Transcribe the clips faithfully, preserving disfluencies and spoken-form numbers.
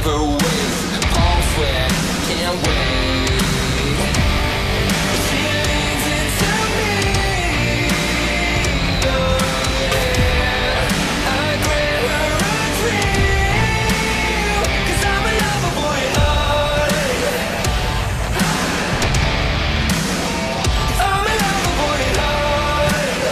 river waves, palm sweat, can't wait. She leans into me, oh yeah. I grant her a dream, 'cause I'm a lover boy at heart. I'm a lover boy at heart.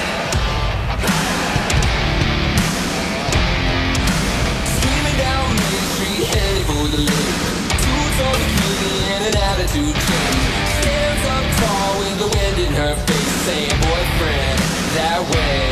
Screaming down Main Street, headed for the lake. Two tall bikini and an attitude change. Stands up tall with the wind in her face, saying boyfriend that way.